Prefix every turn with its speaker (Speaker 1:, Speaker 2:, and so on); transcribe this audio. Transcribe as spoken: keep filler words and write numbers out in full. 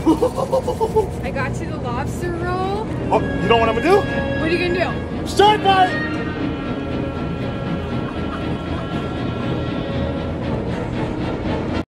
Speaker 1: I got you the lobster roll.
Speaker 2: Oh, you know what I'm gonna do?
Speaker 1: What are you gonna do?
Speaker 2: Shark bite!